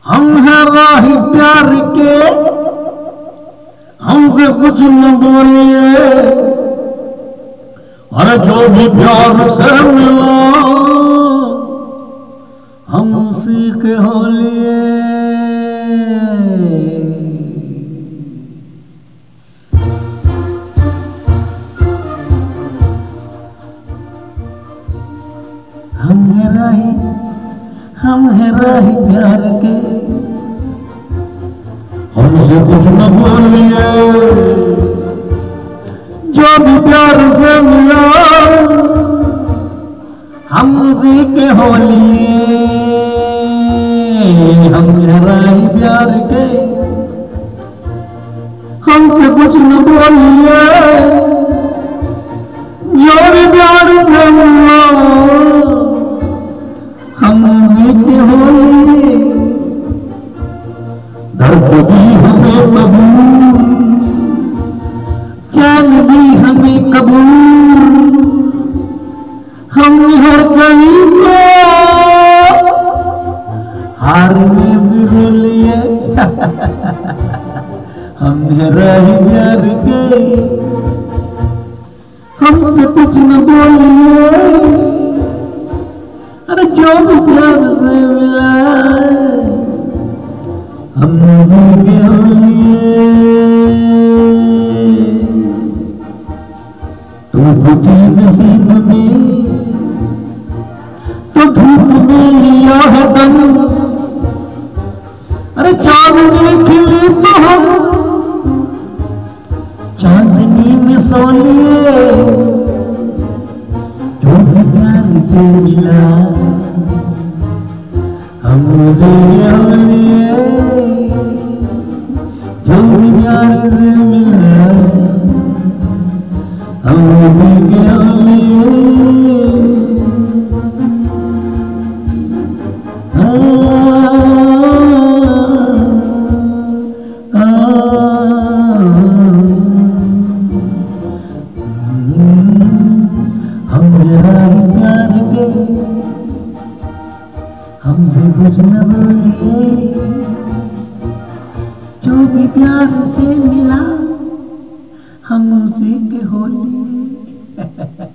हम हैं राही प्यार के, हमसे कुछ न बोलिए, और जो भी प्यार से मिला हम उसी के हो लिए। हम हैं राही प्यार के, हमसे कुछ न बोलिए, जो भी प्यार से मिला हम उसी के हो लिए। हम हैं राही प्यार के, हमसे कुछ न बोलिए, जो भी प्यार से मिला हम उसी के हो लिए। दर्द भी हमें कबूल, चैन भी हमें कबूल, हम हर कली को हार में भी रो लिए। हमने राही प्यार के, हमसे कुछ न बोलिए, अरे जो भी प्यार से मिला हम उसी के हो लिए। धूप थी नसीब में तो धूप में लिया है दम, अरे चांदनी खिली तो हम चांदनी में सो लिए। जो भी प्यार से मिला हम उसी के हो लिए। जो भी प्यार से मिला हम उसी के हो लिए। हम राही प्यार के, हमसे कुछ न बोलिए, जो भी प्यार से मिला हम उसी के हो लिए।